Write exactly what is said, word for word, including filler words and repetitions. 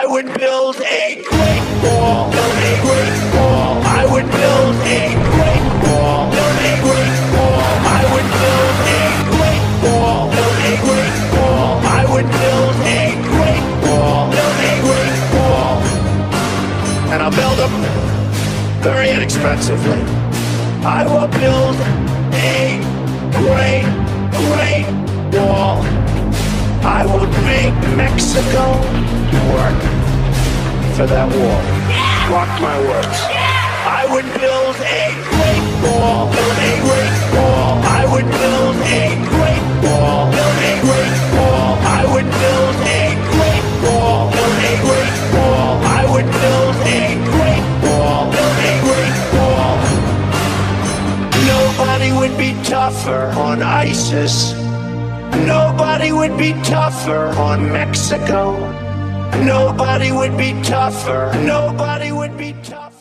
would build a great wall, build a great wall. I would build a great wall, build a great wall. I would build a great wall, build a great wall. I would build a great wall, build a great wall. And I'll build them very inexpensively. I will build a great, great wall. I will make Mexico work for that wall. Mark my words. I would build a great wall, build a great wall. I would build a great wall, build a great wall. I would build a great wall, build a great wall. I would build a great wall, build a great wall. Nobody would be tougher on ISIS. Nobody would be tougher on Mexico. Nobody would be tougher. Nobody would be tougher.